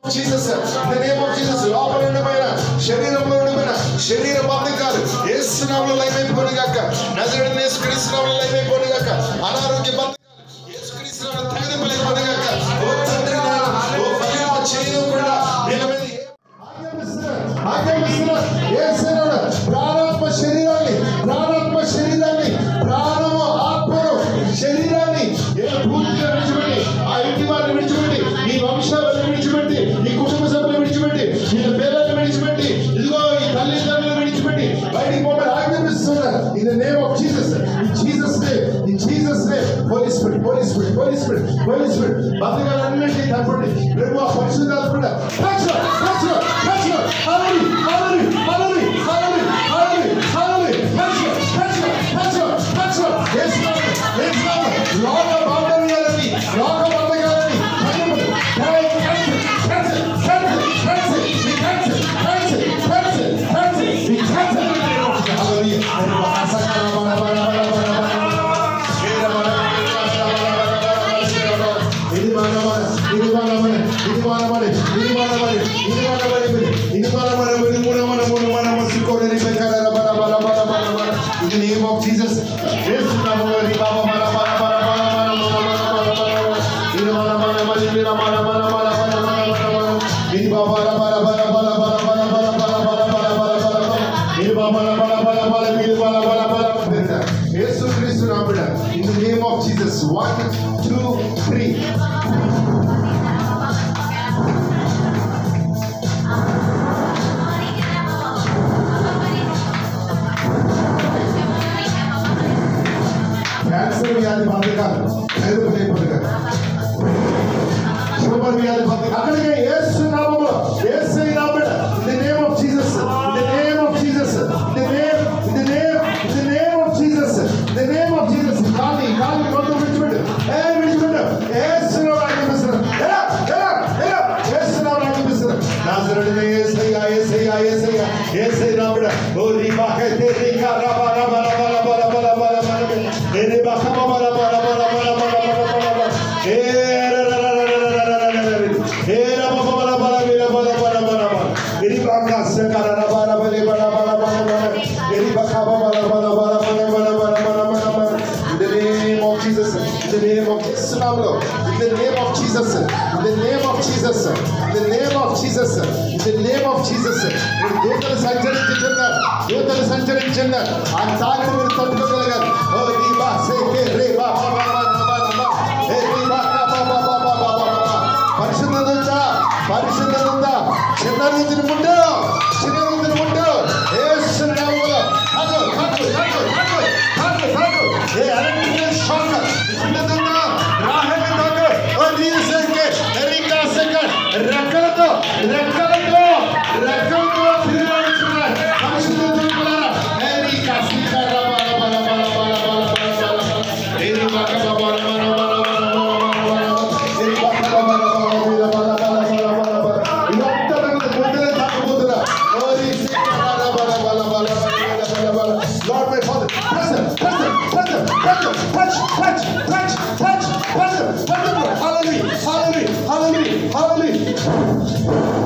Jesus, in the name of Jesus, లోపల ఉండిపోయిన శరీరంలో ఉండిపోయిన శరీర బంధకాలు యేసు నామములో లయమైపోనుగాక. నజరేయుడైన యేసుక్రీస్తు నామములో లయమైపోనుగాక. అనారోగ్య బంధకాలు యేసుక్రీస్తు నామములో తొలగింపబడిపోనుగాక. ఓ తండ్రి నాయన, ఓ ఫలింప చేయకుండా వీళ్ళ మీద ఆజ్ఞాపిస్తున్నా యేసు నామములో ప్రాణాత్మ శరీరాన్ని ప్రాణము ఆత్మను శరీరాన్ని పూర్తిగా విడిచిపెట్టి, ఆ ఇంటి వారిని విడిచిపెట్టి, ఈ వంశాలను విడిచిపెట్టి, ఈ కుటుంబ సభ్యులను విడిచిపెట్టి, వీళ్ళ పిల్లలను విడిచిపెట్టి, ఇదిగో ఈ తల్లిదండ్రులను విడిచిపెట్టి బయటికి పోమని ఆజ్ఞాపిస్తున్నారు. In the name of Jesus, in Jesus name, Holy Spirit, బంధకాలన్నింటినీ తప్పండి. ప్రభు ఆ పరిశుద్ధాత్ముడా లోక బాంధవ్యాలని లోక బంధకాలని In the name of Jesus, in the name of Jesus, 1, 2, 3. Cancer వ్యాధి బంధకాలు షుగర్ వ్యాధి బంధకాలు అక్కడికి యేసు నామములో యేసయ్య నామములో in the name of Jesus, in the name of Jesus, in the name of Jesus, in the name of Jesus, కాలి మొత్తం విడిచిపెట్టు యేసు నామములో ఆజ్ఞాపిస్తున్నాను. యేసు నామములో ఆజ్ఞాపిస్తున్నాను. నాజరేయుడైన యేసయ్య నామములో ఓ రిబాకే తెరికా రబా రబా రబా రబా రబా రబా ఎరి బకమ బల బల బల బల బల బల ఏ రబ బల బల బిల బల బల బల ఎరి బాకా సకర రబా రబా బల బల బల బల ఎరి బకమ బల బల బల బల బల బల బల in the name of Jesus, in the name of Jesus, in the name of Jesus, in the name of Jesus, in the name of Jesus, in the name of Jesus. దూతలు సంచరించున్నారు ఆ తాకిడి మీరు తట్టుకోగలగాలి. ఓ రీబా సేకే రేబా పరిశుద్ధత చిన్న రీతిని ముందు యేసు నామములో రెక్కలతో Lord, my Father, touch them. Hallelujah.